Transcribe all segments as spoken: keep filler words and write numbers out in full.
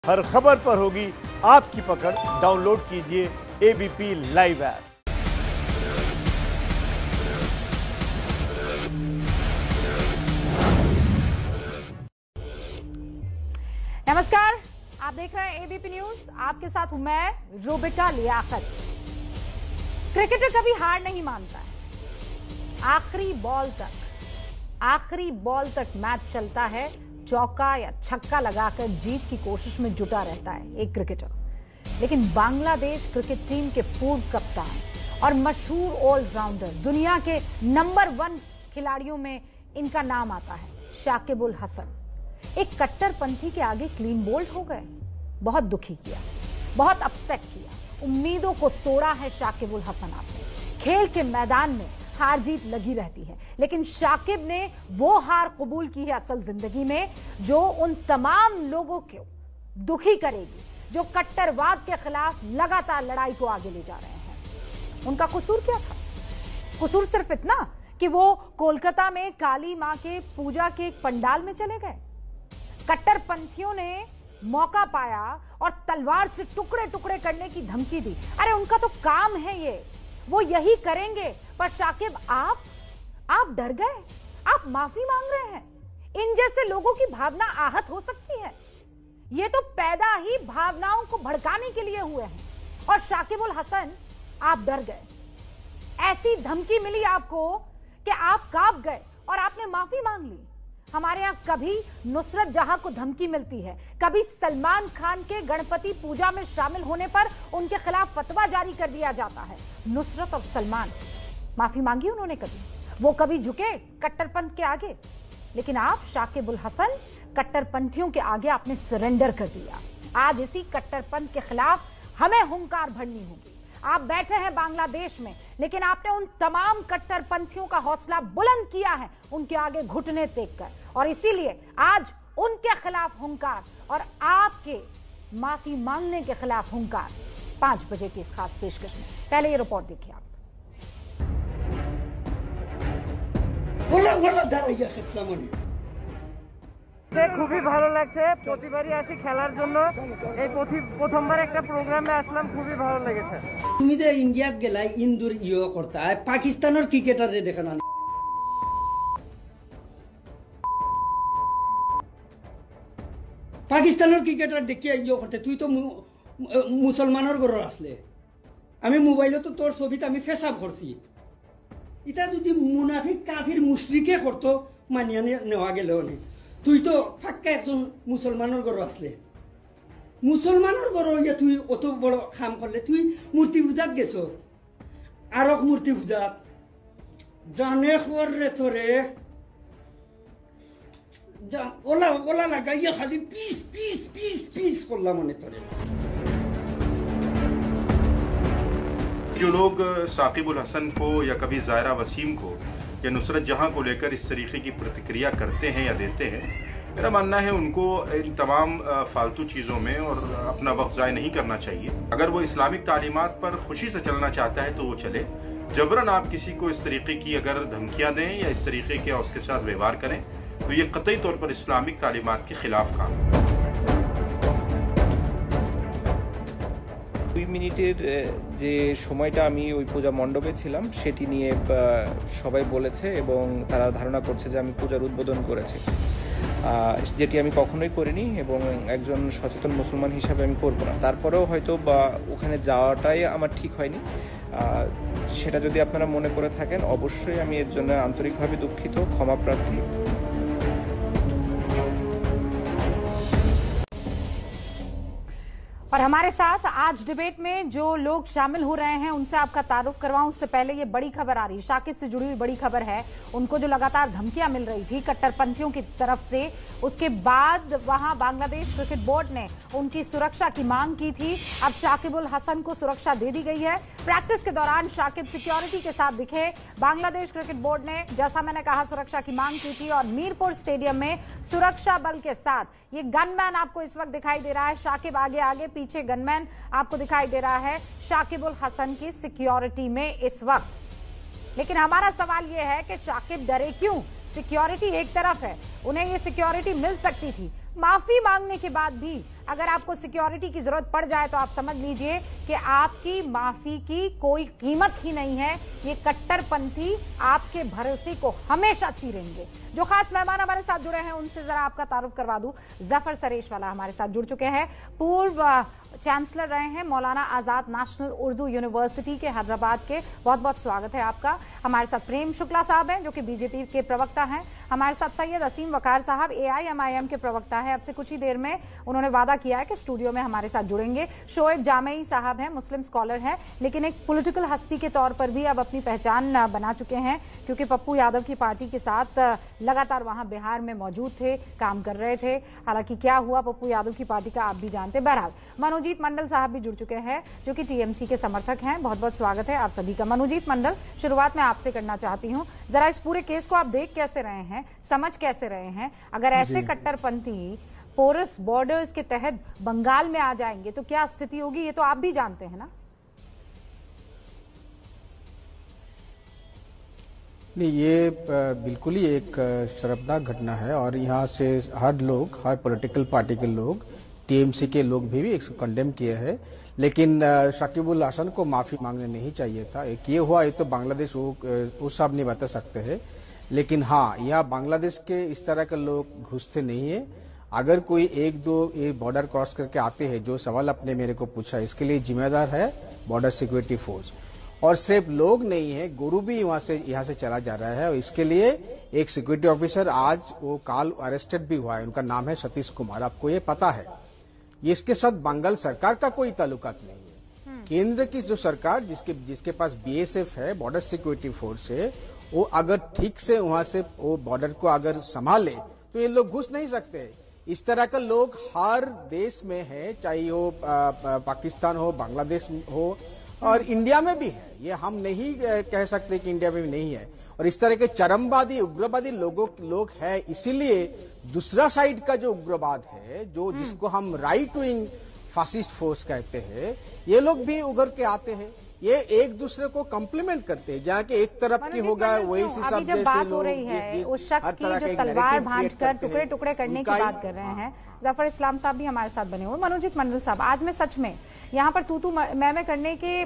हर खबर पर होगी आपकी पकड़। डाउनलोड कीजिए एबीपी लाइव ऐप। नमस्कार, आप देख रहे हैं एबीपी न्यूज। आपके साथ हूं मैं रूबिका लियाकत। क्रिकेटर कभी हार नहीं मानता है। आखिरी बॉल तक आखिरी बॉल तक मैच चलता है। चौका या छक्का लगाकर जीत की कोशिश में जुटा रहता है एक क्रिकेटर। लेकिन बांग्लादेश क्रिकेट टीम के पूर्व कप्तान और मशहूर ऑलराउंडर, दुनिया के नंबर वन खिलाड़ियों में इनका नाम आता है, शाकिब उल हसन। एक कट्टरपंथी के आगे क्लीन बोल्ड हो गए। बहुत दुखी किया, बहुत अपसेट किया, उम्मीदों को तोड़ा है शाकिब उल हसन आपने। खेल के मैदान में हार जीत लगी रहती है, लेकिन शाकिब ने वो हार कबूल की है असल जिंदगी में जो उन तमाम लोगों को दुखी करेगी जो कट्टरवाद के खिलाफ लगातार लड़ाई को आगे ले जा रहे हैं। उनका कसूर क्या था? कसूर सिर्फ इतना कि वो कोलकाता में काली मां के पूजा के एक पंडाल में चले गए। कट्टरपंथियों ने मौका पाया और तलवार से टुकड़े टुकड़े करने की धमकी दी। अरे उनका तो काम है ये, वो यही करेंगे। पर शाकिब, आप आप डर गए, आप माफी मांग रहे हैं। इन जैसे लोगों की भावना आहत हो सकती है। ये तो पैदा ही भावनाओं को भड़काने के लिए हुए हैं। और शाकिब उल हसन, आप डर गए। ऐसी धमकी मिली आपको कि आप कांप गए और आपने माफी मांग ली। हमारे यहां कभी नुसरत जहां को धमकी मिलती है, कभी सलमान खान के गणपति पूजा में शामिल होने पर उनके खिलाफ फतवा जारी कर दिया जाता है। नुसरत और सलमान, माफी मांगी उन्होंने कभी? वो कभी झुके कट्टरपंथ के आगे? लेकिन आप शाकिब उल हसन, कट्टरपंथियों के आगे आपने सरेंडर कर दिया। आज इसी कट्टरपंथ के खिलाफ हमें हुंकार भरनी होगी। आप बैठे हैं बांग्लादेश में, लेकिन आपने उन तमाम कट्टरपंथियों का हौसला बुलंद किया है, उनके आगे घुटने टेक कर। और इसीलिए आज उनके खिलाफ हुंकार और आपके माफी मांगने के खिलाफ हुंकार। पांच बजे की इस खास पेशकश में पहले ये रिपोर्ट देखिए आप। খুবই ভালো লাগছে। প্রতিবারই আসি খেলার জন্য। এই প্রথমবার একটা প্রোগ্রামে আসলাম, খুবই ভালো লেগেছে। তুমি যে ইন্ডিয়াত গেলাই ইন্দুর ইয়ে করতে পাকিস্তানের ক্রিকেটারে দেখে না, পাকিস্তানের ক্রিকেটার দেখিয়ে ইয়ে করতে। তুই তো মুসলমানের ঘর আসলে, আমি মোবাইলে তো তোর ছবিতে আমি ফেসাব করছি। এটা যদি মুনাফিক কাফির মুশরিকে করতো মানিয়ে নেওয়া গেল না। তুই তো ফাক্কা একজন মুসলমানের ঘর আসলে, মুসলমানের ঘর হইয়া তুই অত বড় কাম করলে। তুই মূর্তি পূজাত গেছ, আরক মূর্তি পূজাত জানে করে তোরে ওলা ওলা লাগাইয়া খালি পিস পিস পিস পিস করলাম মনে তোরে। जो लोग शाकिब उल हसन को या कभी ज़ायरा वसीम को या नुसरत जहां को लेकर इस तरीके की प्रतिक्रिया करते हैं या देते हैं, मेरा मानना है उनको इन तमाम फालतू चीज़ों में और अपना वक्त ज़ाय नहीं करना चाहिए। अगर वो इस्लामिक तालीमात पर खुशी से चलना चाहता है तो वो चले। जबरन आप किसी को इस तरीके की अगर धमकियां दें या इस तरीके के उसके साथ व्यवहार करें तो ये कतई तौर पर इस्लामिक तालीमात के खिलाफ काम है। দুই মিনিটের যে সময়টা আমি ওই পূজা মণ্ডপে ছিলাম সেটি নিয়ে সবাই বলেছে এবং তারা ধারণা করছে যে আমি পূজার উদ্বোধন করেছি, যেটি আমি কখনোই করিনি এবং একজন সচেতন মুসলমান হিসাবে আমি করব না। তারপরেও হয়তো বা ওখানে যাওয়াটাই আমার ঠিক হয়নি। সেটা যদি আপনারা মনে করে থাকেন, অবশ্যই আমি এর জন্য আন্তরিকভাবে দুঃখিত, ক্ষমা প্রার্থী। और हमारे साथ आज डिबेट में जो लोग शामिल हो रहे हैं उनसे आपका तारुफ करवाऊं। उससे पहले ये बड़ी खबर आ रही है, शाकिब से जुड़ी हुई बड़ी खबर है। उनको जो लगातार धमकियां मिल रही थी कट्टरपंथियों की तरफ से, उसके बाद वहां बांग्लादेश क्रिकेट बोर्ड ने उनकी सुरक्षा की मांग की थी। अब शाकिब उल हसन को सुरक्षा दे दी गई है। प्रैक्टिस के दौरान शाकिब सिक्योरिटी के साथ दिखे। बांग्लादेश क्रिकेट बोर्ड ने, जैसा मैंने कहा, सुरक्षा की मांग की थी और मीरपुर स्टेडियम में सुरक्षा बल के साथ ये गनमैन आपको इस वक्त दिखाई दे रहा है। शाकिब आगे आगे, पीछे गनमैन आपको दिखाई दे रहा है शाकिब उल हसन की सिक्योरिटी में इस वक्त। लेकिन हमारा सवाल यह है कि शाकिब डरे क्यों? सिक्योरिटी एक तरफ है, उन्हें ये सिक्योरिटी मिल सकती थी। माफी मांगने के बाद भी अगर आपको सिक्योरिटी की जरूरत पड़ जाए तो आप समझ लीजिए कि आपकी माफी की कोई कीमत ही नहीं है। ये कट्टरपंथी आपके भरोसे को हमेशा चीरेंगे। जो खास मेहमान हमारे साथ जुड़े हैं उनसे जरा आपका तारुफ करवा दूं। जफर सरेशवाला हमारे साथ जुड़ चुके हैं, पूर्व चांसलर रहे हैं मौलाना आजाद नेशनल उर्दू यूनिवर्सिटी के हैदराबाद के। बहुत बहुत स्वागत है आपका। हमारे साथ प्रेम शुक्ला साहब हैं जो कि बीजेपी के प्रवक्ता हैं। हमारे साथ सैयद असीम वकार साहब एआईएमआईएम के प्रवक्ता है। अब से कुछ ही देर में उन्होंने वादा किया है कि स्टूडियो में हमारे साथ जुड़ेंगे। शोएब जामेई साहब हैं, मुस्लिम स्कॉलर हैं, लेकिन एक पॉलिटिकल हस्ती के तौर पर भी अब अपनी पहचान बना चुके हैं, क्योंकि पप्पू यादव की पार्टी के साथ लगातार वहां बिहार में मौजूद थे, काम कर रहे थे। हालांकि क्या हुआ पप्पू यादव की पार्टी का आप भी जानते। बहरहाल मनोजीत मंडल साहब भी जुड़ चुके हैं जो कि टीएमसी के समर्थक हैं। बहुत बहुत स्वागत है आप सभी का। मनोजीत मंडल, शुरुआत में आपसे करना चाहती हूं, जरा इस पूरे केस को आप देख कैसे रहे हैं, समझ कैसे रहे हैं? अगर ऐसे कट्टरपंथी पोरस बॉर्डर्स के तहत बंगाल में आ जाएंगे तो क्या स्थिति होगी, ये तो आप भी जानते हैं ना? नहीं, ये बिल्कुल ही एक शर्मनाक घटना है और यहाँ से हर लोग, हर पॉलिटिकल पार्टी के लोग, टीएमसी के लोग भी, भी इसको कंडेम किए हैं। लेकिन शाकिबुल हसन को माफी मांगने नहीं चाहिए था। एक ये हुआ, ये तो बांग्लादेश वो, वो सब नहीं बता सकते हैं। लेकिन हाँ, यहाँ बांग्लादेश के इस तरह के लोग घुसते नहीं है। अगर कोई एक दो ये बॉर्डर क्रॉस करके आते हैं, जो सवाल आपने मेरे को पूछा, इसके लिए जिम्मेदार है बॉर्डर सिक्योरिटी फोर्स। और सिर्फ लोग नहीं है, गुरु भी वहां से यहाँ से चला जा रहा है। और इसके लिए एक सिक्योरिटी ऑफिसर आज वो काल अरेस्टेड भी हुआ है, उनका नाम है सतीश कुमार। आपको ये पता है? इसके साथ बंगाल सरकार का कोई ताल्लुकात नहीं है। केंद्र की जो सरकार, जिसके जिसके पास बीएसएफ है, बॉर्डर सिक्योरिटी फोर्स है, वो अगर ठीक से वहां से वो बॉर्डर को अगर संभाले तो ये लोग घुस नहीं सकते। इस तरह का लोग हर देश में है, चाहे वो पाकिस्तान हो, बांग्लादेश हो और इंडिया में भी है। ये हम नहीं कह सकते कि इंडिया में भी नहीं है। और इस तरह के चरमवादी उग्रवादी लोगों लोग हैं, इसीलिए दूसरा साइड का जो उग्रवाद है, जो जिसको हम राइट विंग फासिस्ट फोर्स कहते हैं, ये लोग भी उभर के आते हैं। ये एक दूसरे को कम्प्लीमेंट करते हैं। जहाँ के एक तरफ की होगा वही अभी जब बात हो रही है उस शख्स की जो तलवार भांज कर टुकड़े टुकड़े करने की बात कर रहे हैं, जफर इस्लाम साहब भी हमारे साथ बने हुए। मनोजीत मंडल साहब, आज मैं सच में यहाँ पर तू तू मैं मैं करने के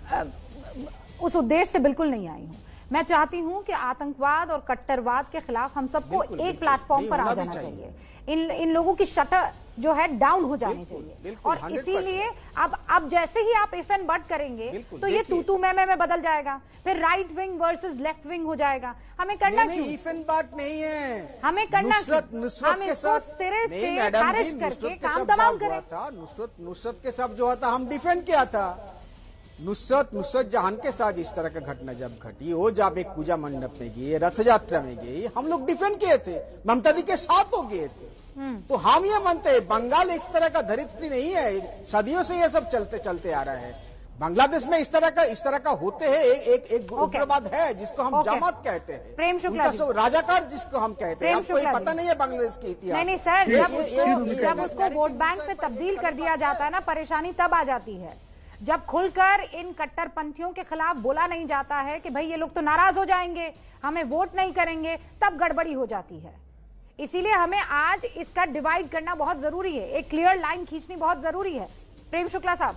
उस उद्देश्य से बिल्कुल नहीं आई हूँ। मैं चाहती हूँ कि आतंकवाद और कट्टरवाद के खिलाफ हम सबको एक प्लेटफॉर्म पर आ जाना चाहिए। इन इन लोगों की शटर जो है डाउन हो जानी चाहिए। और इसीलिए अब अब जैसे ही आप इफ एंड बट करेंगे तो ये तू तू मैं मैं में बदल जाएगा, फिर right wing versus left wing हो जाएगा। हमें करना क्यों? इफ एंड बट नहीं है, हमें करना नुसरत, नुसरत हम इसको सिरे से खारिज करके काम तमाम करें। नुसरत नुसरत के साथ जो था हम डिफेंड किया था। नुसरत नुसरत जहां के साथ इस तरह का घटना जब घटी, वो जब एक पूजा मंडप में गई, रथ यात्रा में गई, हम लोग डिफेंड किए थे, ममता दी के साथ हो गए थे। तो हम ये मानते हैं बंगाल इस तरह का धरित्री नहीं है, सदियों से ये सब चलते चलते आ रहा है। बांग्लादेश में इस तरह का इस तरह का होते हैं। एक एक, एक उग्रवाद है जिसको हम जमात कहते हैं, प्रेम शुक्ला जी, राजाकार जिसको हम कहते हैं। आपको ये पता नहीं है बांग्लादेश की इतिहास? नहीं नहीं सर, जब उसको जब उसको वोट बैंक पे तब्दील कर दिया जाता है ना, परेशानी तब आ जाती है जब खुलकर इन कट्टरपंथियों के खिलाफ बोला नहीं जाता है कि भाई ये लोग तो नाराज हो जाएंगे, हमें वोट नहीं करेंगे, तब गड़बड़ी हो जाती है। इसीलिए हमें आज इसका डिवाइड करना बहुत जरूरी है, एक क्लियर लाइन खींचनी बहुत जरूरी है। प्रेम शुक्ला साहब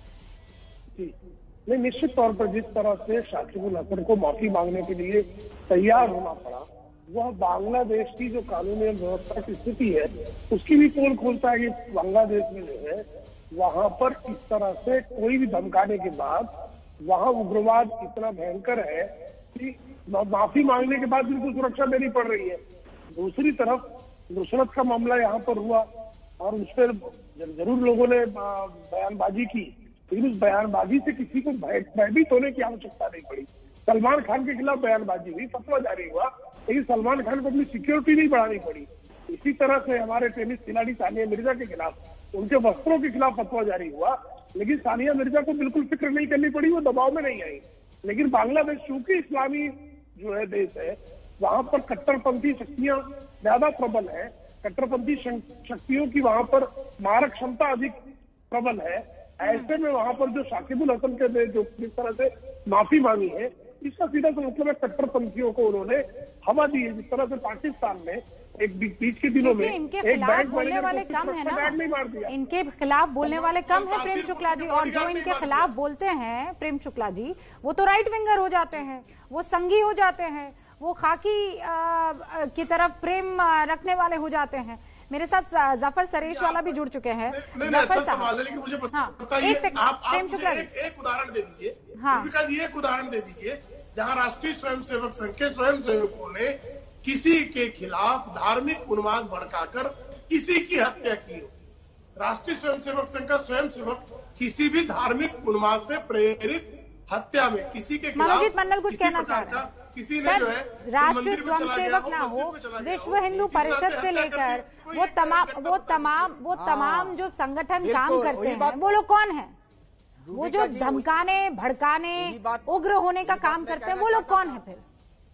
जी, नहीं, निश्चित तौर पर जिस तरह से शाकिबुल हसन को माफी मांगने के लिए तैयार होना पड़ा, वह बांग्लादेश की जो कानूनी व्यवस्था की स्थिति है उसकी भी पोल खोलता है कि बांग्लादेश में जो है वहां पर इस तरह से कोई भी धमकाने के बाद वहां उग्रवाद इतना भयंकर है कि माफी मांगने के बाद उनको सुरक्षा देनी पड़ रही है। दूसरी तरफ नुसरत का मामला यहाँ पर हुआ और उस पर जरूर लोगों ने बयानबाजी की, लेकिन उस बयानबाजी से किसी को भयभीत होने की आवश्यकता नहीं पड़ी। सलमान खान के खिलाफ बयानबाजी हुई, फतवा जारी हुआ, लेकिन सलमान खान को अपनी सिक्योरिटी नहीं बढ़ानी पड़ी। इसी तरह से हमारे टेनिस खिलाड़ी सानिया मिर्जा के खिलाफ उनके वस्त्रों के खिलाफ फतवा जारी हुआ, लेकिन सानिया मिर्जा को बिल्कुल फिक्र नहीं करनी पड़ी, वो दबाव में नहीं आई। लेकिन बांग्लादेश चूंकि इस्लामी जो है देश है, वहां पर कट्टरपंथी शक्तियां ज्यादा प्रबल है, कट्टरपंथी शक्तियों की वहां पर मारक क्षमता अधिक प्रबल है। ऐसे में वहां पर जो शाकिबुल हसन के जो जिस तरह से माफी मांगी है, इसका सीधा सा मतलब है कट्टरपंथियों को उन्होंने हवा दी है। जिस तरह से पाकिस्तान में एक बी- बीच के दिनों में इनके एक खिलाफ बैंक बोलने मैनेजर वाले को कम है सिर्फ बैट नहीं मार ना, दिया। इनके खिलाफ बोलने वाले कम है प्रेम तासीर शुक्ला जी, को और जो बॉडीगार्ड इनके नहीं खिलाफ मार बोलते हैं प्रेम शुक्ला जी, वो तो राइट विंगर हो जाते हैं, वो संगी हो जाते हैं, वो खाकी आ, आ, की तरफ प्रेम आ, रखने वाले हो जाते हैं। मेरे साथ आ, जाफर सरेश वाला भी जुड़ चुके हैं। नहीं नहीं जाफर अच्छा साहब, सवाल है, लेकिन मुझे बत- हाँ, बताइए एक सेकंड, आप आप प्रेम मुझे शुक्ला जी। एक, एक उदाहरण दे दीजिए। हाँ। रूबिका जी एक उदाहरण दे दीजिए जहां राष्ट्रीय स्वयंसेवक संघ के स्वयंसेवकों ने किसी के खिलाफ धार्मिक उन्माद भड़काकर किसी की हत्या की हो। राष्ट्रीय स्वयंसेवक संघ का स्वयंसेवक किसी भी धार्मिक उन्माद से प्रेरित हत्या में किसी के खिलाफ मनोजीत मंडल कुछ किसी कहना प्रकार चाह रहे हैं। का किसी ने जो है सर, राष्ट्रीय मंदिर में चला गया स्वयंसेवक हो, ना हो, मस्जिद में चला गया विश्व हो, हिंदू किसी नाते परिषद से हत्या लेकर करके कोई वो एक तमाम घटना वो बता तमाम वो हाँ, तमाम जो संगठन काम बिल्कुल, करते वही हैं बात- वो लोग कौन है? वो जो रूबिका जी, धमकाने भड़काने यही बात- उग्र होने का यही बात काम मैं करते हैं कहना वो लोग चाहता कौन था। है फिर?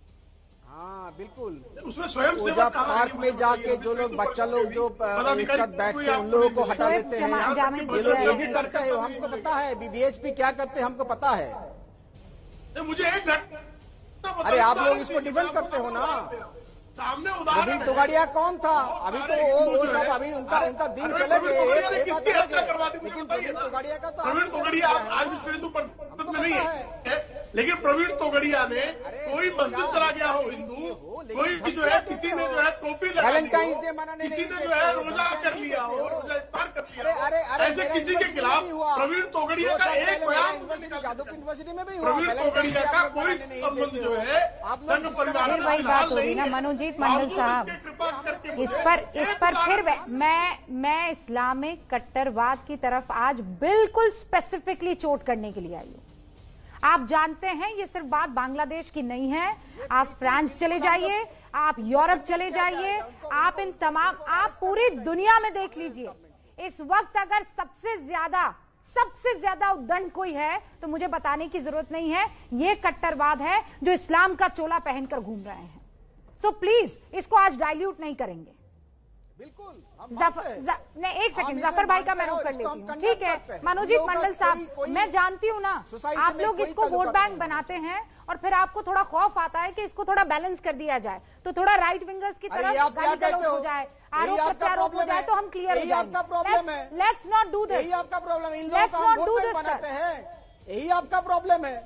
हाँ बिल्कुल। उसमें स्वयं ओझा सेवक कहाँ पार्क है? में जाके जो लोग बच्चा लोग जो अ, एक साथ बैठते हैं उन लोगों को हटा शोएब देते जमा- हैं, जामिद ये लोग ये भी है। करते हैं, हमको पता है बीबीएचपी क्या करते हैं, हमको पता है। नहीं, मुझे एक घटना बताइए, अरे आप लोग उदाहरण इसको दीजिए, डिफेंड मैं करते हो ना। आपको सामने उदाहरण प्रवीण है। तोगाड़िया कौन था? अभी तो वो वो जो सब है- अभी उनका अरे- उनका दिन अरे चले प्रवीण गए, तोगड़िया ने ये बात किसकी अलग हत्या है। करवा दी, मुझे लेकिन बताइए प्रवीण ना। तोगाड़िया का तो प्रवीण आपको तोगड़िया पता है। आज विश्व हिंदू परिषद हमको में नहीं पता है, लेकिन प्रवीण तोगड़िया ने कोई मस्जिद चला गया हो हिंदू, कोई जो है किसी ने जो है टोपी लगा ली वैलेंटाइंस हो, डे मनाने किसी नहीं ने देते जो है हो, रोजा कर नहीं लिया हो, देते हो। रोजा इफ्तार कर लिया अरे हो, अरे अरे ऐसे मेरा किसी के यूनिवर्सिटी खिलाफ में भी हुआ। प्रवीण तोगड़िया दो का साल एक पहले मेरा बयान यूनिवर्सिटी निकाल जादव दिया। यूनिवर्सिटी में भी हुआ। प्रवीण वैलेंटाइंस तोगड़िया डे का आप लोग कोई मनाने नहीं संबंध देते जो हो। है आप लोग संघ जिस परिवार फिर से वही फिलहाल बात होगी नहीं ना है। मनोजीत मंडल बावजूद साहब, उसके कृपा करके इस मुझे पर एक इस पर फिर उदाहरण वे- मैं मैं इस्लामिक कट्टरवाद की तरफ आज बिल्कुल स्पेसिफिकली चोट करने के लिए आई हूं। आप जानते हैं ये सिर्फ बात बांग्लादेश की नहीं है। आप फ्रांस चले जाइए, आप यूरोप चले जाइए, आप इन तमाम आप पूरी दुनिया में देख लीजिए। इस वक्त अगर सबसे ज्यादा सबसे ज्यादा उद्दंड कोई है तो मुझे बताने की जरूरत नहीं है, ये कट्टरवाद है जो इस्लाम का चोला पहनकर घूम रहे हैं। सो प्लीज इसको आज डाइल्यूट नहीं करेंगे। बिल्कुल हम जफर मानते हैं। ज- नहीं एक हम सेकंड, इसे जफर भाई का मानते मैं हैं रोक और कर इसको लेती हम हूँ, condemn ठीक है। करते हैं। मनोजीत लोगों का मंडल साहब, कोई- कोई मैं जानती हूँ ना सोसाइटी आप में लोग कोई इसको ताल्लुकात वोट बैंक नहीं। बनाते हैं और फिर आपको थोड़ा खौफ आता है कि इसको थोड़ा बैलेंस कर दिया जाए, तो थोड़ा राइट विंगर्स की अरे तरफ ये आप क्या गाली गलौज कहते हो हो? जाए, यही आरोप आपका प्रत्यारोप हो प्रॉब्लम जाए है। तो हम क्लियर हो यही आपका प्रॉब्लम है। जाएंगे। लेट्स नॉट डू यही दिस। आपका प्रॉब्लम है। इन लोगों Let's का हम not vote do bank this, बनाते sir. हैं, यही आपका प्रॉब्लम है।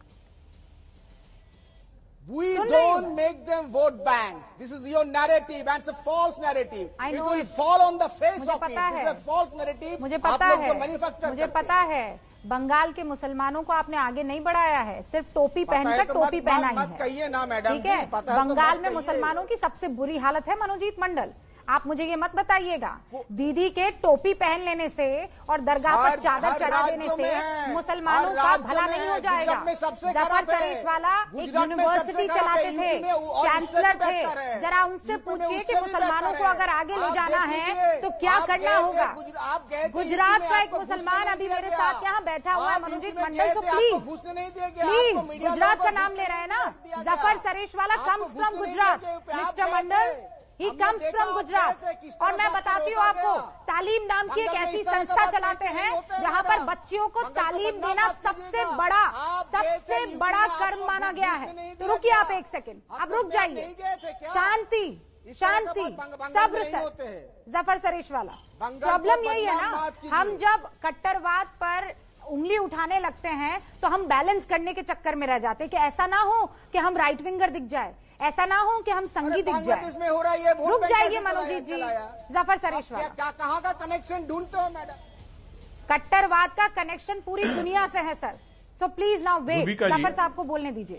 We सुन रही don't हूँ। make them vote bank. This is your narrative and it's a false narrative. I It know will it. fall on the face मुझे of it. पता This is है। a false narrative. मुझे आप पता लोग है, जो manufacture मुझे करते पता हैं। है बंगाल के मुसलमानों को आपने आगे नहीं बढ़ाया है, सिर्फ टोपी पता है पहनकर तो टोपी मत- पहना मत- ही मत है। कहिए ना मैडम ठीक है, जी, पता है तो बंगाल मत में कहिए। मुसलमानों की सबसे बुरी हालत है मनोजीत मंडल। आप मुझे ये मत बताइएगा दीदी के टोपी पहन लेने से और दरगाह पर हर- चादर हर चढ़ा देने राज्यों से में है। मुसलमानों हर का राज्यों भला में नहीं है। हो जाएगा। गुजरात में सबसे जफर खराब है। सरेश वाला एक गुजरात में यूनिवर्सिटी सबसे खराब चलाते है। थे, यूपी में और चांसलर उससे भी थे। बेहतर है। जरा उनसे यूपी में पूछिए उससे कि भी मुसलमानों बेहतर को है। अगर आगे ले आप जाना देख है लीजिए, तो क्या आप करना गए थे होगा। गुजरा- आप गए थे गुजरात यूपी में, का एक आपको घुसने मुसलमान नहीं अभी दिया मेरे गया। साथ यहाँ बैठा हुआ है आप मनोजीत यूपी में मंडल, गए तो थे, आपको प्लीज घुसने नहीं दिया गया। प्लीज आपको मीडिया गुजरात लोगों का को नाम घुसने ले रहे हैं ना। नहीं दिया गया। जफर सरेश वाला आपको कम्स घुसने फ्रॉम नहीं गुजरात। दिया गया। आप मिस्टर गए मंडल थे। ही हमने कम्स देखा फ्रॉम आप गुजरात। गए थे, किस तरह और मैं से बताती हूँ रोका आपको, गया। तालीम नाम की एक मंगल में ऐसी इस तरह का संस्था बात चलाते नहीं हैं होता है जहाँ पर मैडम। बच्चियों को मंगल को तालीम बदनाम देना मत सबसे कीजिएगा। बड़ा आप गए थे सबसे यूपी बड़ा में, कर्म आपको माना गया है। घुसने नहीं तो दिया रुकिए गया। आप एक सेकंड, आप आप लोग रुक नहीं जाइए। गए थे क्या? शांति इस तरह का शांति बात बंग- बंगाल सब्र में नहीं सर। होते हैं। जफर सरेश वाला बंगाल प्रॉब्लम को यही है बदनाम ना, मत कीजिए। हम जब कट्टरवाद पर उंगली उठाने लगते हैं तो हम बैलेंस करने के चक्कर में रह जाते हैं कि ऐसा ना हो कि हम राइट विंगर दिख जाए, ऐसा ना हो कि हम संगी अरे दिख बांग्लादेश जाए। में हो रहा है ये वोट रुक बैंक जाइए कैसे मनोजीत जी। चलाया? जफर सरेश आप क्या वाला क्या कहाँ का कनेक्शन ढूंढते हो मैडम? कट्टरवाद का कनेक्शन पूरी दुनिया से है sir. So please now wait, Rubika ji. Zafar साहब को बोलने दीजिए।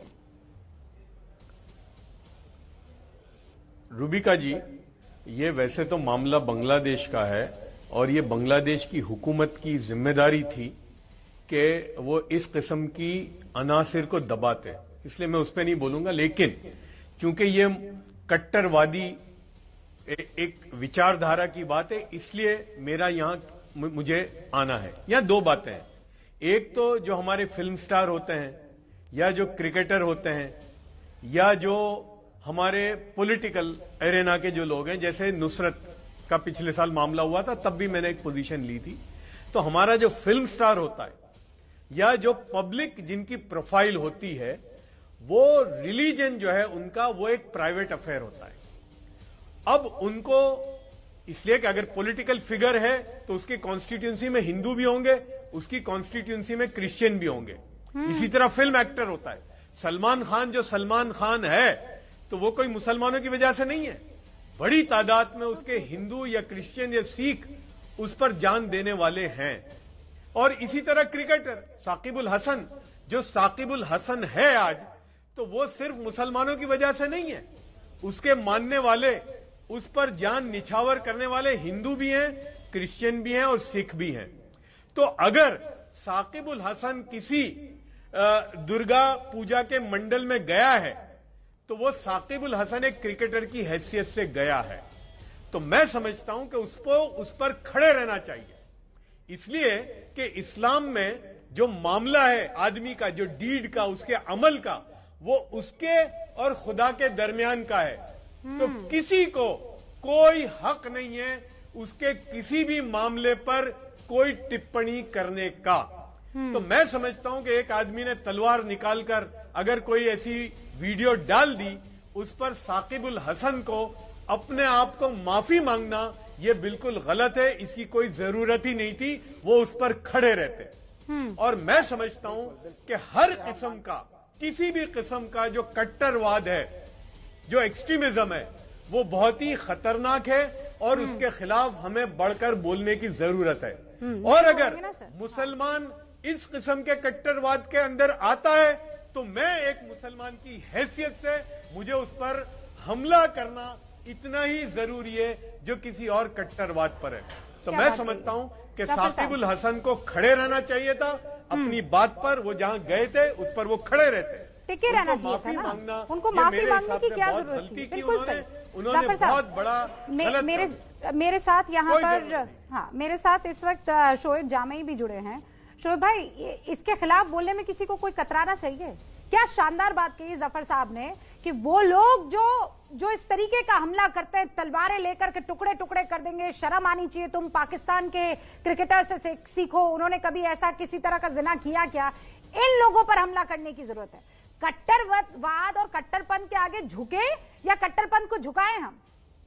रूबिका जी, ये वैसे तो मामला बांग्लादेश का है और ये बांग्लादेश की हुकूमत की जिम्मेदारी थी कि वो इस किस्म की अनासिर को दबाते, इसलिए मैं उस पर नहीं बोलूंगा। लेकिन चूंकि ये कट्टरवादी ए, एक विचारधारा की बात है, इसलिए मेरा यहां मुझे आना है। यहां दो बातें हैं, एक तो जो हमारे फिल्म स्टार होते हैं या जो क्रिकेटर होते हैं या जो हमारे पॉलिटिकल एरेना के जो लोग हैं, जैसे नुसरत का पिछले साल मामला हुआ था, तब भी मैंने एक पोजीशन ली थी। तो हमारा जो फिल्म स्टार होता है या जो पब्लिक जिनकी प्रोफाइल होती है, वो रिलीजन जो है उनका वो एक प्राइवेट अफेयर होता है। अब उनको इसलिए कि अगर पॉलिटिकल फिगर है तो उसकी कॉन्स्टिट्यूंसी में हिंदू भी होंगे, उसकी कॉन्स्टिट्यूंसी में क्रिश्चियन भी होंगे। इसी तरह फिल्म एक्टर होता है। सलमान खान जो सलमान खान है तो वो कोई मुसलमानों की वजह से नहीं है, बड़ी तादाद में उसके हिंदू या क्रिश्चियन या सिख उस पर जान देने वाले हैं। और इसी तरह क्रिकेटर साकिबुल हसन जो साकिबुल हसन है आज, तो वो सिर्फ मुसलमानों की वजह से नहीं है, उसके मानने वाले, उस पर जान निछावर करने वाले हिंदू भी हैं, क्रिश्चियन भी हैं और सिख भी हैं। तो अगर साकिबुल हसन किसी दुर्गा पूजा के मंडल में गया है तो वो साकिबुल हसन एक क्रिकेटर की हैसियत से गया है। तो मैं समझता हूं कि उसको उस पर खड़े रहना चाहिए, इसलिए कि इस्लाम में जो मामला है आदमी का, जो डीड का, उसके अमल का, वो उसके और खुदा के दरमियान का है। तो किसी को कोई हक नहीं है उसके किसी भी मामले पर कोई टिप्पणी करने का। तो मैं समझता हूं कि एक आदमी ने तलवार निकालकर अगर कोई ऐसी वीडियो डाल दी, उस पर साकिबुल हसन को अपने आप को माफी मांगना ये बिल्कुल गलत है, इसकी कोई जरूरत ही नहीं थी, वो उस पर खड़े रहते। और मैं समझता हूं कि हर किस्म का, किसी भी किस्म का जो कट्टरवाद है, जो एक्सट्रीमिज्म है, वो बहुत ही खतरनाक है और उसके खिलाफ हमें बढ़कर बोलने की जरूरत है। और अगर मुसलमान इस किस्म के कट्टरवाद के अंदर आता है तो मैं एक मुसलमान की हैसियत से मुझे उस पर हमला करना इतना ही जरूरी है जो किसी और कट्टरवाद पर है। तो मैं समझता हूं कि साकिबुल हसन को खड़े रहना चाहिए था अपनी बात पर, वो जहां गए थे उस पर वो खड़े रहते, टिके रहना चाहिए था ना, मांगना, उनको माफी मांगने की क्या जरूरत थी? बिल्कुल सही, उन्होंने बहुत बड़ा मे, मेरे मेरे साथ यहाँ पर हाँ मेरे साथ इस वक्त शोएब जामई भी जुड़े हैं। शोएब भाई, इसके खिलाफ बोलने में किसी को कोई कतराना चाहिए? क्या शानदार बात कही जफर साहब ने कि वो लोग जो जो इस तरीके का हमला करते हैं, तलवारें लेकर के टुकड़े टुकड़े कर देंगे, शर्म आनी चाहिए। तुम पाकिस्तान के क्रिकेटर से सीखो, उन्होंने कभी ऐसा किसी तरह का जिना किया क्या? इन लोगों पर हमला करने की जरूरत है। कट्टरवाद और कट्टरपन के आगे झुके या कट्टरपन को झुकाएं हम?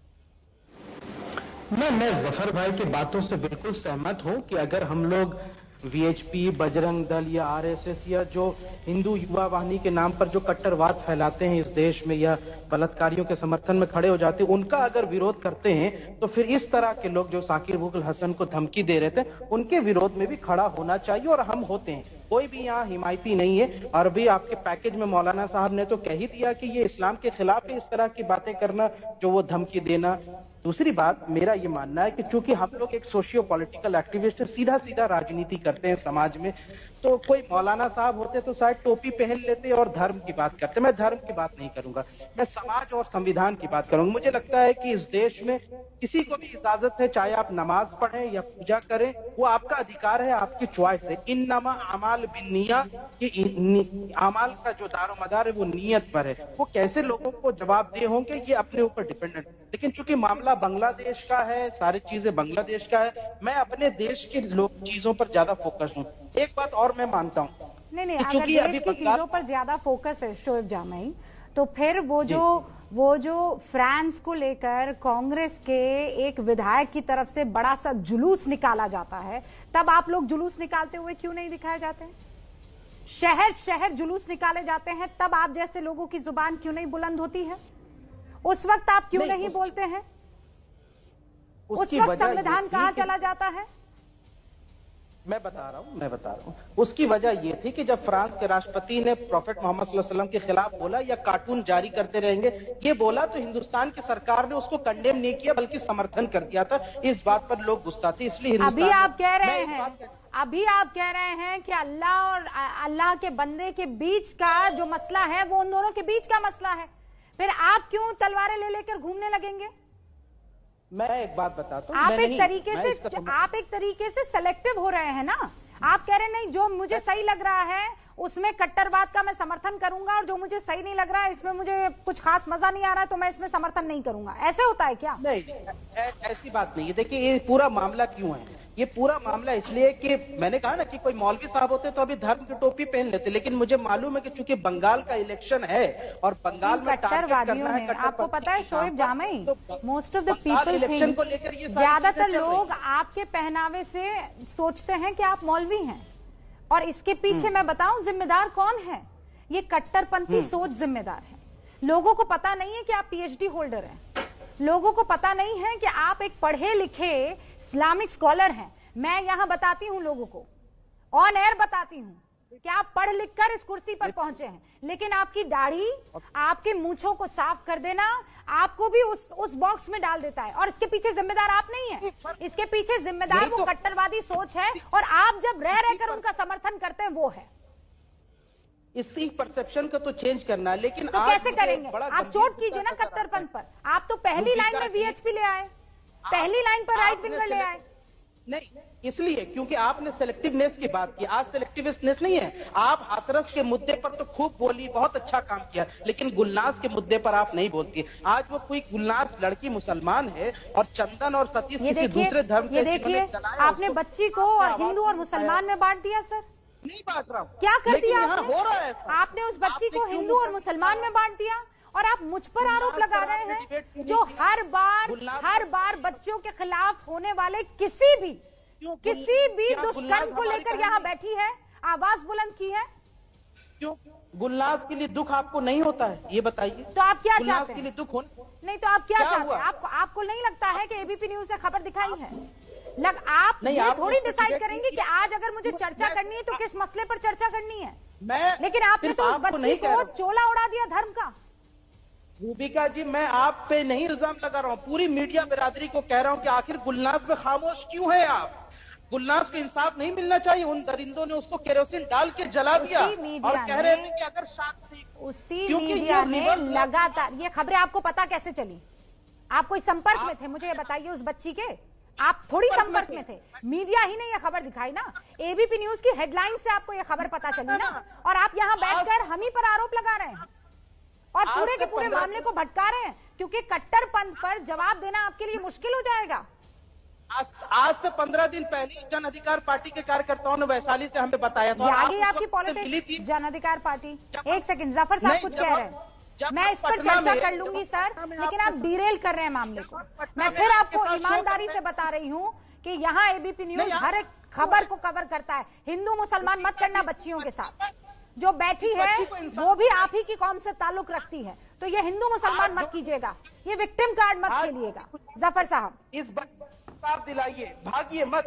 मैं मैं जफर भाई की बातों से बिल्कुल सहमत हूं कि अगर हम लोग वीएचपी, बजरंग दल या आरएसएस या जो हिंदू युवा वाहिनी के नाम पर जो कट्टरवाद फैलाते हैं इस देश में या बलात्कारियों के समर्थन में खड़े हो जाते हैं, उनका अगर विरोध करते हैं तो फिर इस तरह के लोग जो साकिबुल हसन को धमकी दे रहे थे, उनके विरोध में भी खड़ा होना चाहिए और हम होते हैं। कोई भी यहाँ हिमायती नहीं है। और भी आपके पैकेज में मौलाना साहब ने तो कह ही दिया कि ये इस्लाम के खिलाफ है इस तरह की बातें करना, जो वो धमकी देना। दूसरी बात, मेरा ये मानना है कि चूंकि हम लोग एक सोशियो पॉलिटिकल एक्टिविस्ट, सीधा सीधा राजनीति करते हैं समाज में, तो कोई मौलाना साहब होते तो शायद टोपी पहन लेते और धर्म की बात करते। मैं धर्म की बात नहीं करूंगा, मैं समाज और संविधान की बात करूंगा। मुझे लगता है कि इस देश में किसी को भी इजाजत है, चाहे आप नमाज पढ़ें या पूजा करें, वो आपका अधिकार है, आपकी च्वाइस है। इन्नमा अमाल बिन्निया, ये अमाल का जो दारोमदार है वो नीयत पर है। वो कैसे लोगों को जवाबदेह होंगे ये अपने ऊपर डिपेंडेंट। लेकिन चूंकि मामला बांग्लादेश का है, सारी चीजें बांग्लादेश का है, मैं अपने देश के लोग चीजों पर ज्यादा फोकस हूँ। एक बात और मैं मानता हूँ, नहीं नहीं अगर देश की चीजों पर ज्यादा फोकस है शोएब जामई, तो फिर वो जो वो जो फ्रांस को लेकर कांग्रेस के एक विधायक की तरफ से बड़ा सा जुलूस निकाला जाता है, तब आप लोग जुलूस निकालते हुए क्यों नहीं दिखाए जाते हैं? शहर शहर जुलूस निकाले जाते हैं, तब आप जैसे लोगों की जुबान क्यों नहीं बुलंद होती है? उस वक्त आप क्यों नहीं, नहीं उस... बोलते हैं? उस वक्त संविधान कहाँ चला जाता है? मैं बता रहा हूं मैं बता रहा हूं उसकी वजह यह थी कि जब फ्रांस के राष्ट्रपति ने प्रॉफेट मोहम्मद सल्लल्लाहु अलैहि वसल्लम के खिलाफ बोला या कार्टून जारी करते रहेंगे ये बोला, तो हिंदुस्तान की सरकार ने उसको कंडेम नहीं किया बल्कि समर्थन कर दिया था। इस बात पर लोग गुस्सा थे, इसलिए अभी आप कह रहे हैं अभी आप कह रहे हैं कि अल्लाह और अल्लाह के बंदे के बीच का जो मसला है वो उन दोनों के बीच का मसला है, फिर आप क्यों तलवारें ले लेकर घूमने लगेंगे? मैं एक बात बताता हूं, आप एक तरीके से आप एक तरीके से सेलेक्टिव हो रहे हैं ना। आप कह रहे हैं नहीं, जो मुझे सही लग रहा है उसमें कट्टरवाद का मैं समर्थन करूंगा और जो मुझे सही नहीं लग रहा है, इसमें मुझे कुछ खास मजा नहीं आ रहा है तो मैं इसमें समर्थन नहीं करूंगा। ऐसे होता है क्या? नहीं, ऐसी बात नहीं है। देखिए ये पूरा मामला क्यों है, ये पूरा मामला इसलिए कि मैंने कहा ना कि कोई मौलवी साहब होते तो अभी धर्म की टोपी पहन लेते, लेकिन मुझे मालूम है कि चूंकि बंगाल का इलेक्शन है और बंगाल में कट्टरवादियों ने, आपको पता है Shoaib Jamai, most of the people election को लेकर ये ज्यादातर लोग आपके पहनावे से सोचते हैं कि आप मौलवी हैं, और इसके पीछे मैं बताऊं जिम्मेदार कौन है? ये कट्टरपंथी सोच जिम्मेदार है। लोगों को पता नहीं है कि आप पीएचडी होल्डर हैं, लोगों को पता नहीं है कि आप एक पढ़े लिखे इस्लामिक स्कॉलर हैं। मैं यहां बताती हूं लोगों को, ऑन एयर बताती हूं कि आप पढ़ लिख कर इस कुर्सी पर पहुंचे हैं, लेकिन आपकी दाढ़ी, आपके मूंछों को साफ कर देना आपको भी उस उस बॉक्स में डाल देता है, और इसके पीछे जिम्मेदार आप नहीं है, इसके पीछे जिम्मेदार वो कट्टरवादी सोच है, और आप जब रह रहकर उनका समर्थन करते हैं वो है। इसी परसेप्शन को तो चेंज करना है, लेकिन तो आज कैसे करेंगे? आप चोट कीजिए ना कट्टरपंथ पर। आप तो पहली लाइन में वीएचपी ले आए, पहली लाइन पर राइट विंगर ले आए। नहीं, इसलिए क्योंकि आपने सेलेक्टिवनेस की बात की, आज सेलेक्टिवनेस नहीं है। आप हाथरस के मुद्दे पर तो खूब बोली, बहुत अच्छा काम किया, लेकिन गुलनाज के मुद्दे पर आप नहीं बोलती। आज वो कोई गुलनाज लड़की मुसलमान है और चंदन और सतीश किसी दूसरे धर्म के, ये देखिए आपने बच्ची को और हिंदू और मुसलमान में बांट दिया। सर नहीं बांट रहा हूं, क्या कर दिया आपने? हो रहा है, आपने उस बच्ची को हिंदू और मुसलमान में बांट दिया, और आप मुझ पर आरोप लगा रहे हैं जो हर बार हर बार बच्चों के खिलाफ होने वाले किसी भी किसी भी दुष्कर्म को लेकर यहाँ बैठी है, आवाज बुलंद की है। क्यों गुलनाज के लिए दुख आपको नहीं होता है, ये बताइए। तो आप क्या चाहते हैं? के लिए दुख हो नहीं तो आप क्या, क्या चाहते हैं? आपको आपको नहीं लगता है कि एबीपी न्यूज ने खबर दिखाई है? लग आप नहीं, ये आप थोड़ी डिसाइड करेंगे कि आज अगर मुझे चर्चा करनी है तो किस मसले पर चर्चा करनी है। मैं लेकिन आपने तो उस बच्ची को चोला उड़ा दिया धर्म का। रूबिका जी, मैं आप पे नहीं इल्जाम लगा रहा हूँ, पूरी मीडिया बिरादरी को कह रहा हूँ कि आखिर गुलनाज में खामोश क्यों है आप? गुलनाज को इंसाफ नहीं मिलना चाहिए? उन दरिंदों ने उसको केरोसिन डाल के जला दिया और कह रहे थे कि अगर साक्षी उसी मीडिया ने लगातार ये खबरें, आपको पता कैसे चली? आप कोई संपर्क में थे? मुझे ये बताइए उस बच्ची के, आप थोड़ी संपर्क में थे, मीडिया ही ने ये खबर दिखाई ना, एबीपी न्यूज की हेडलाइन से आपको ये खबर पता चली ना, और आप यहाँ बैठकर हम ही पर आरोप लगा रहे हैं और पूरे के पूरे मामले को भटका रहे हैं, क्योंकि कट्टरपंथ पर जवाब देना आपके लिए मुश्किल हो जाएगा। आज, आज से पंद्रह दिन पहले जन अधिकार पार्टी के कार्यकर्ताओं ने वैशाली से हमें बताया था। आगे आपकी पॉलिटिक्स जन अधिकार पार्टी। एक सेकंड, जफर साहब कुछ कह रहे हैं, मैं इस पर चर्चा कर लूंगी सर, लेकिन आप डिरेल कर रहे हैं मामले को। मैं फिर आपको ईमानदारी से बता रही हूँ कि यहाँ एबीपी न्यूज हर एक खबर को कवर करता है। हिंदू मुसलमान मत करना बच्चियों के साथ, जो बैठी है वो भी आप ही की कौम से ताल्लुक रखती है, तो ये हिंदू मुसलमान मत कीजिएगा, ये विक्टिम कार्ड मत खेलिएगा। जफर साहब इस साफ दिलाइए, भागिए मत।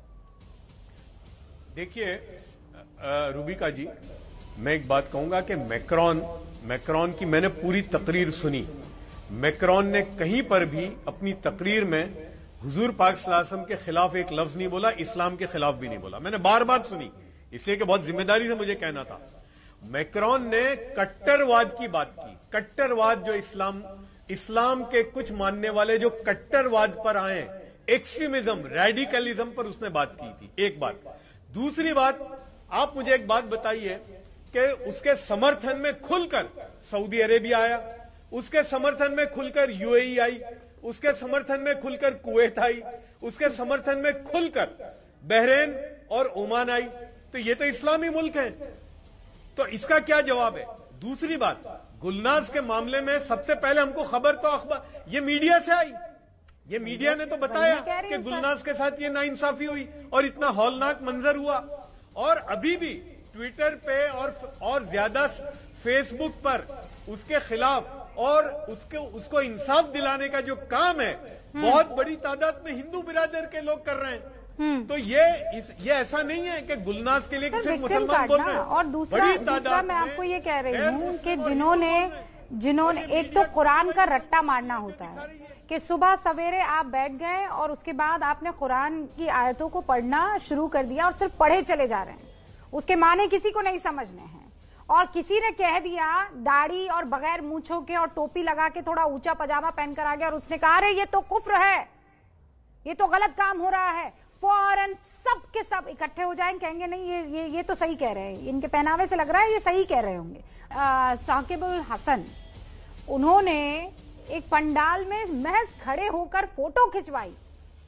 देखिए रूबिका जी, मैं एक बात कहूंगा कि मैक्रॉन मैक्रॉन की मैंने पूरी तकरीर सुनी। मैक्रॉन ने कहीं पर भी अपनी तकरीर में हुजूर पाक सल्लल्लाहु अलैहि वसल्लम के खिलाफ एक लफ्ज नहीं बोला, इस्लाम के खिलाफ भी नहीं बोला। मैंने बार बार सुनी, इसलिए कि बहुत जिम्मेदारी से मुझे कहना था। मैक्रॉन ने कट्टरवाद की बात की, कट्टरवाद जो इस्लाम इस्लाम के कुछ मानने वाले जो कट्टरवाद पर आए, एक्सट्रीमिज्म, रेडिकलिज्म पर उसने बात की थी, एक बात। दूसरी बात, आप मुझे एक बात बताइए कि उसके समर्थन में खुलकर सऊदी अरेबिया आया, उसके समर्थन में खुलकर यूएई आई, उसके समर्थन में खुलकर कुवैत आई, उसके समर्थन में खुलकर बहरीन और ओमान आई। तो ये तो इस्लामी मुल्क हैं, तो इसका क्या जवाब है? दूसरी बात, गुलनाज के मामले में सबसे पहले हमको खबर तो अखबार ये मीडिया से आई, ये मीडिया ने तो बताया कि गुलनाज के साथ ये नाइंसाफी हुई और इतना हौलनाक मंजर हुआ, और अभी भी ट्विटर पे और और ज्यादा फेसबुक पर उसके खिलाफ और उसके उसको इंसाफ दिलाने का जो काम है बहुत बड़ी तादाद में हिंदू बिरादर के लोग कर रहे हैं। तो ये इस ये ऐसा नहीं है कि गुलनाज के लिए सिर्फ मुसलमान बोल रहे हैं। और दूसरा, बड़ी दूसरा मैं आपको ये कह रही हूँ कि जिन्होंने जिन्होंने एक तो कुरान का रट्टा मारना होता है कि सुबह सवेरे आप बैठ गए और उसके बाद आपने कुरान की आयतों को पढ़ना शुरू कर दिया और सिर्फ पढ़े चले जा रहे हैं, उसके माने किसी को नहीं समझने हैं, और किसी ने कह दिया दाढ़ी और बगैर मूंछों के और टोपी लगा के थोड़ा ऊंचा पजामा पहनकर आ गया और उसने कहा अरे ये तो कुफ्र है, ये तो गलत काम हो रहा है, फौरन सब के सब इकट्ठे हो जाएंगे, कहेंगे नहीं ये ये ये तो सही कह रहे हैं, इनके पहनावे से लग रहा है ये सही कह रहे होंगे। साकिबुल हसन, उन्होंने एक पंडाल में महज खड़े होकर फोटो खिंचवाई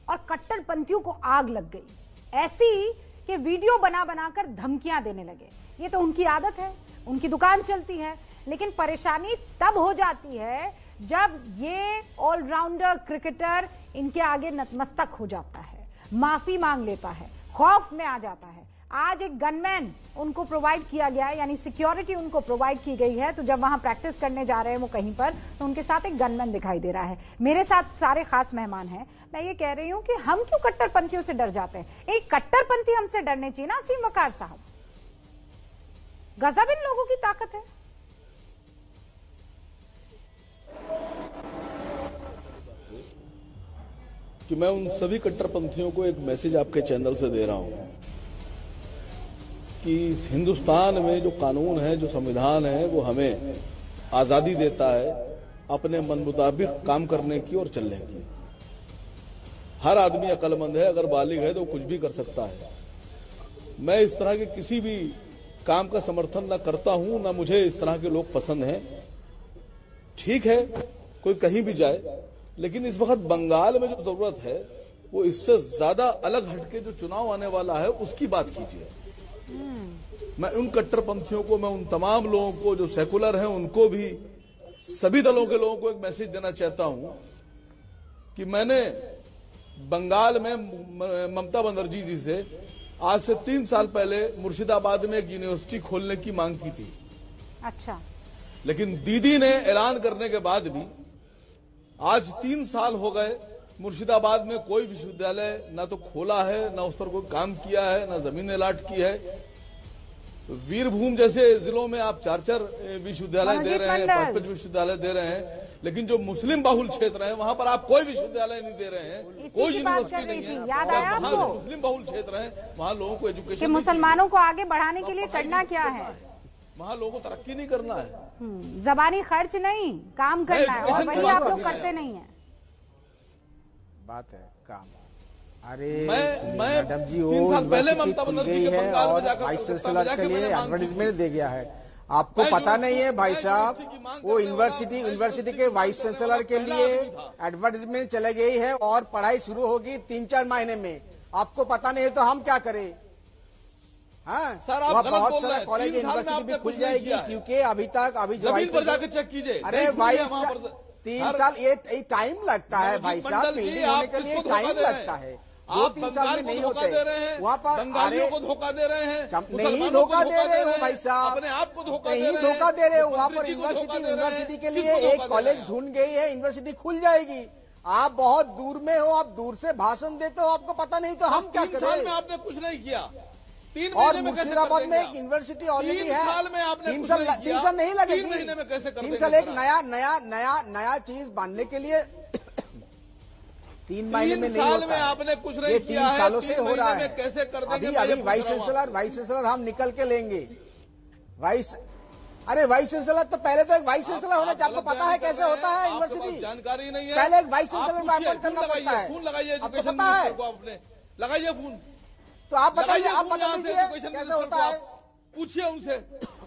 और कट्टरपंथियों को आग लग गई, ऐसी कि वीडियो बना बनाकर धमकियां देने लगे। ये तो उनकी आदत है, उनकी दुकान चलती है। लेकिन परेशानी तब हो जाती है जब ये ऑलराउंडर क्रिकेटर इनके आगे नतमस्तक हो जाता है, माफी मांग लेता है, खौफ में आ जाता है। आज एक गनमैन उनको प्रोवाइड किया गया है, यानी सिक्योरिटी उनको प्रोवाइड की गई है। तो जब वहां प्रैक्टिस करने जा रहे हैं वो कहीं पर, तो उनके साथ एक गनमैन दिखाई दे रहा है। मेरे साथ सारे खास मेहमान हैं। मैं ये कह रही हूं कि हम क्यों कट्टरपंथियों से डर जाते हैं? एक कट्टरपंथी हमसे डरने चाहिए ना, असीम वकार साहब। गजब इन लोगों की ताकत है। कि मैं उन सभी कट्टरपंथियों को एक मैसेज आपके चैनल से दे रहा हूं कि हिंदुस्तान में जो कानून है, जो संविधान है, वो हमें आजादी देता है अपने मन मुताबिक काम करने की और चलने की। हर आदमी अक्लमंद है, अगर बालिग है तो कुछ भी कर सकता है। मैं इस तरह के किसी भी काम का समर्थन न करता हूं, न मुझे इस तरह के लोग पसंद हैं। ठीक है, कोई कहीं भी जाए, लेकिन इस वक्त बंगाल में जो जरूरत है वो इससे ज्यादा अलग हटके जो चुनाव आने वाला है उसकी बात कीजिए। मैं उन कट्टरपंथियों को, मैं उन तमाम लोगों को जो सेकुलर हैं, उनको भी, सभी दलों के लोगों को एक मैसेज देना चाहता हूं कि मैंने बंगाल में ममता बनर्जी जी से आज से तीन साल पहले मुर्शिदाबाद में एक यूनिवर्सिटी खोलने की मांग की थी। अच्छा। लेकिन दीदी ने ऐलान करने के बाद भी आज तीन साल हो गए, मुर्शिदाबाद में कोई विश्वविद्यालय ना तो खोला है, ना उस पर कोई काम किया है, ना जमीन अलाट की है। वीरभूम जैसे जिलों में आप चार चार विश्वविद्यालय दे रहे हैं, पांच पांच विश्वविद्यालय दे रहे हैं, लेकिन जो मुस्लिम बहुल क्षेत्र है वहां पर आप कोई विश्वविद्यालय नहीं दे रहे हैं, कोई यूनिवर्सिटी नहीं है। याद आया आपको? मुस्लिम बहुल क्षेत्र है, वहां लोगों को एजुकेशन, मुसलमानों को आगे बढ़ाने के लिए करना क्या है? वहाँ लोगों को तरक्की नहीं करना है, जबानी खर्च नहीं, काम करना है, और वही आप लोग करते नहीं है। बात है काम। अरे मैं मैं मैडम जी, तीन साल पहले ममता खुल बनर्जी गई के है बंगाल में और जाकर वाइस चांसलर के लिए एडवर्टाइजमेंट दे गया है। आपको मैं पता जो- नहीं है भाई मैं साहब, यूनिवर्सिटी की मांग वो करने यूनिवर्सिटी वाला यूनिवर्सिटी के यूनिवर्सिटी वाइस के चांसलर के पहला लिए आदमी था। एडवर्टाइजमेंट चले गई है और पढ़ाई शुरू होगी तीन चार महीने में। आपको पता नहीं है तो हम क्या करें? हाँ, सर, आप वहाँ गलत बहुत बोल सारा रहे हैं। कॉलेज तीन साल में यूनिवर्सिटी आपने भी खुल कुछ नहीं जाएगी, किया है। क्योंकि अभी तक अभी जो जमीन वाइस पर जाके चांसलर- चेक कीजिए। अरे नहीं खुली भाई है वहाँ पर। तीन हर- साल ये टाइम लगता है भाई साहब, मंडल जी, बिल्डिंग आप होने के लिए किसको धोखा टाइम दे रहे हैं? लगता है। दो आप तीन साल बंगाल में को नहीं धोखा होते दे रहे हैं, वहाँ पर। बंगालियों अरे को धोखा दे रहे हैं, नहीं मुसलमानों को धोखा दे रहे हो भाई साहब, अपने आप को धोखा दे नहीं रहे हैं, धोखा दे रहे हो। वहाँ पर मंत्री जी को धोखा यूनिवर्सिटी दे रहे हैं, यूनिवर्सिटी के किसको लिए धोखा एक दे कॉलेज रहे हैं? ढूंढ गई है, यूनिवर्सिटी खुल जाएगी। आप बहुत दूर में हो, आप दूर से भाषण देते हो, आपको पता नहीं तो हम क्या तीन साल में करें? आपने कुछ नहीं किया। तीन और महीने में कैसे कर मुर्शिदाबाद में देंगे एक आप? यूनिवर्सिटी ऑलरेडी तीन है। साल में आपने तीन कुछ साल नहीं तीन किया। साल नहीं लगेगी। तीन महीने में कैसे कर तीन देंगे साल एक सर आप? नया नया नया नया चीज बांधने के लिए तीन महीने में तीन नहीं साल होता में है। आपने कुछ नहीं ये किया तीन है, सालों तीन से हो महीने रहा में है। कैसे कर देंगे? अभी मैं ये अभी पूछ वाइस रहा हूं चांसलर वाइस चांसलर हम निकल के लेंगे। वाइस अरे वाइस चांसलर तो पहले तो एक वाइस चांसलर होना चाहिए। आपको पता है कैसे होता है यूनिवर्सिटी? जानकारी नहीं है। पहले एक वाइस आप चांसलर पूछिए, अपॉइंट करना फोन पड़ता लगाइए, है। फोन लगाइए आपको एजुकेशन पता है? मिनिस्टर को, आपने लगाइए फोन। तो आप बताइए, लगाइए आप फोन बता यहाँ से दीजिए एजुकेशन कैसे मिनिस्टर होता को, है? आप पूछिए उनसे।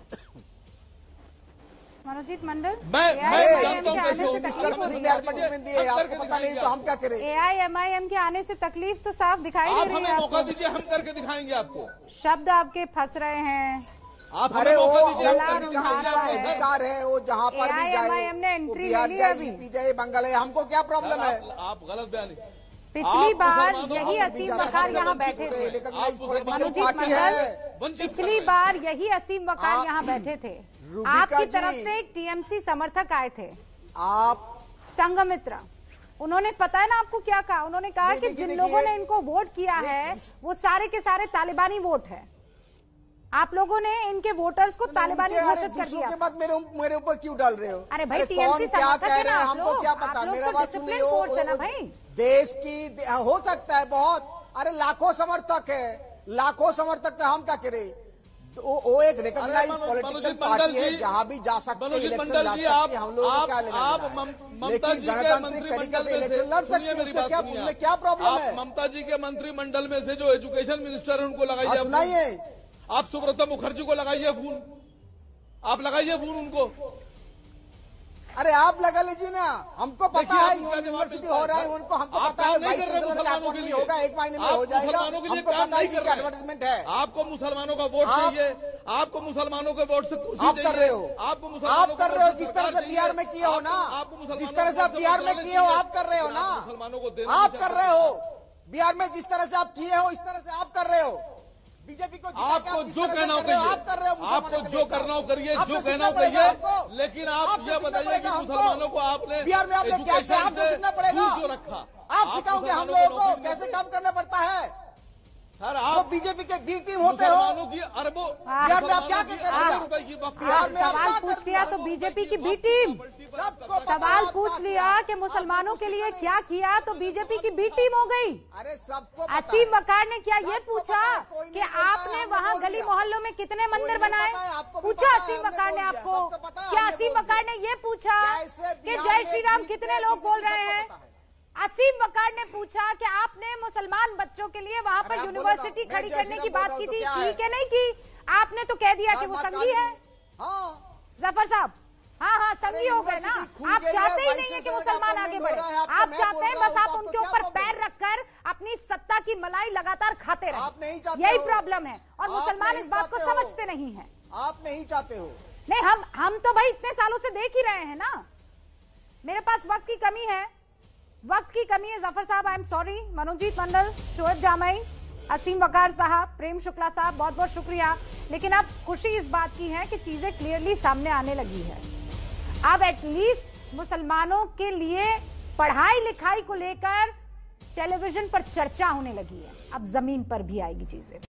मनोजीत मंडल, मैं मैं एआईएमआईएम जानता हूँ के कैसे आने से होगी। तकलीफ हो रही है। एडवर्टाइजमेंट दिए, हम आपको करके पता नहीं दिखाएंगे तो हम क्या करें? एआईएमआईएम के आने से तकलीफ तो साफ दिखाई दे आप रही हमें है मौका आपको। दीजिए, हम करके दिखाएंगे आपको। शब्द आपके फंस रहे हैं। आप अरे हमें वो मौका दीजिए, हम गला करके रुझाना दिखाएंगे का है। आपको। अधिकार है, वो जहाँ पर भी एआईएमआईएम ने जाए, वो एंट्री बिहार ले ली जाए, अभी। यूपी जाए, बंगाल जाए, हमको क्या प्रॉब्लम है? आप, आप गलत बयान। पिछली आप बार मुसलमानों यही को असीम बीजा वकार करके यहाँ वंचित बैठे कर थे। रहे हैं। आप मुसलमानों मनोजीत को पार्टी मंडल, है। वंचित कर पिछली रहे हैं। बार यही असीम वकार आप- यहाँ बैठे थे। रूबिका आपकी जी। तरफ से एक टीएमसी समर्थक आए थे, आप संघमित्रा। उन्होंने पता है ना आपको क्या कहा? उन्होंने कहा नहीं, कि देखिए, जिन देखिए, लोगों ने इनको वोट किया ये- है वो सारे के सारे तालिबानी वोट है। आप लोगों ने इनके वोटर्स को तालिबानी उनके- अरे घोषित कर दूसरों दिया। के बाद मेरे मेरे ऊपर क्यों डाल रहे हो? अरे भाई, कौन टीएमसी क्या समर्थक कह है रहे ना हैं आप हमको लोग। क्या आप पता? लोग मेरा तो बात डिसिप्लिन सुनिए। फोर्स है ना वो- भाई। देश की दे- हो सकता है बहुत, अरे लाखों समर्थक है, लाखों समर्थक है, हम क्या करें? वो, वो एक रिकॉग्नाइज मनो- पॉलिटिकल मनोजीत पार्टी मंडल है, जी- जहां भी जा सकते हैं, मनोजीत इलेक्शन मंडल लड़ जी, सकते आप हैं, हम लोगों को आप क्या लेना आप देना है? मम- ममता लेकिन जी के गणतांत्रिक तरीके मंत्रिमंडल से में इलेक्शन से लड़ सुनिए सकते हैं, मेरी इसमें बात क्या सुनिए उसमें आप। क्या प्रॉब्लम आप है? ममता जी के मंत्रिमंडल में से जो एजुकेशन मिनिस्टर है उनको लगाइए हाँ, फोन। सुनाइए। आप सुब्रता मुखर्जी को लगाइए फोन, आप लगाइए फोन उनको। अरे आप लगा लीजिए ना, हमको पता है यूनिवर्सिटी हो रहा है, उनको हमको पता है होगा, एक महीने में हो जाएगा, हमको पता है कि एडवर्टाइजमेंट है। आपको मुसलमानों का वोट चाहिए, आपको मुसलमानों के वोट से कुर्सी आप कर रहे हो, आपको आप कर रहे हो जिस तरह से बिहार में किए हो ना, जिस तरह से आप बिहार में किए हो आप कर रहे हो ना, मुसलमानों को आप कर रहे हो बिहार में जिस तरह से आप किए हो इस तरह से आप कर रहे हो। बीजेपी को आपको जो कहना हो करिए, आप कर रहे हो, आपको जो करना हो करिए, जो कहना हो करिए, लेकिन आप ये बताइए कि मुसलमानों को आपने बिहार में आपने क्या किया, आपको सीखना पड़ेगा, जो रखा आप सिखाओगे हम लोगों को कैसे काम करना पड़ता है। सर आप बीजेपी के बी टीम होते हो, की अरबों बिहार में आप क्या कर रहे हो, रुपए की बिहार में सवाल पूछ लिया तो बीजेपी की बी टीम, सवाल पूछ लिया कि मुसलमानों के लिए क्या किया तो बीजेपी की बी टीम हो गई। अरे सबको असीम वकार ने क्या ये पूछा कि आपने वहाँ गली मोहल्लों में कितने मंदिर बनाए, पूछा असीम वकार ने आपको? क्या असीम वकार ने ये पूछा कि जय श्री राम कितने लोग बोल रहे हैं? असीम वकार ने पूछा कि आपने मुसलमान बच्चों के लिए वहाँ पर यूनिवर्सिटी खड़ी करने की बात की थी, की कि नहीं की? आपने तो कह दिया कि वो संघी है। जफर साहब, हाँ हाँ संघी हो गए ना, आप चाहते ही नहीं है कि मुसलमान आगे बढ़े, आप चाहते हैं बस आप उनके ऊपर पैर रखकर अपनी सत्ता की मलाई लगातार खाते रहे, यही प्रॉब्लम है। और मुसलमान इस बात को समझते नहीं है। आप नहीं चाहते हो? नहीं, हम हम तो भाई इतने सालों से देख ही रहे हैं ना। मेरे पास वक्त की कमी है, वक्त की कमी है जफर साहब, I am sorry. Manojit Mandal, Shoaib Jamai, Asim Waqar साहब, प्रेम शुक्ला साहब, बहुत बहुत शुक्रिया। लेकिन अब खुशी इस बात की है कि चीजें क्लियरली सामने आने लगी है। अब एटलीस्ट मुसलमानों के लिए पढ़ाई लिखाई को लेकर टेलीविजन पर चर्चा होने लगी है, अब जमीन पर भी आएगी चीजें।